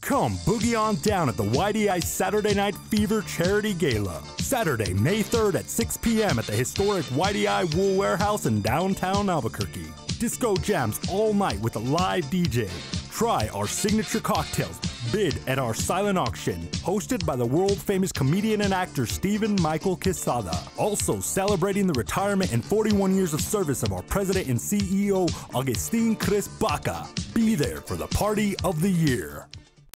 Come boogie on down at the YDI Saturday Night Fever Charity Gala. Saturday, May 3rd at 6 p.m. at the historic YDI Wool Warehouse in downtown Albuquerque. Disco jams all night with a live DJ. Try our signature cocktails. Bid at our silent auction, hosted by the world-famous comedian and actor Stephen Michael Quesada. Also celebrating the retirement and 41 years of service of our president and CEO, Agustin Chris Baca. Be there for the party of the year.